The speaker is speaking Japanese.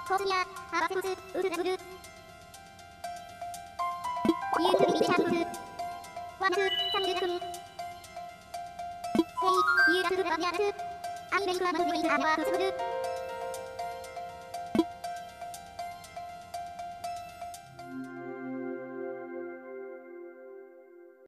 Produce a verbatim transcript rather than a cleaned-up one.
コースやアバセンスウルラブルユートリビリシャンスワンツーさんじゅうななふんヘイユーラスブルアビアラスアニメンクランドウィズアワークスブル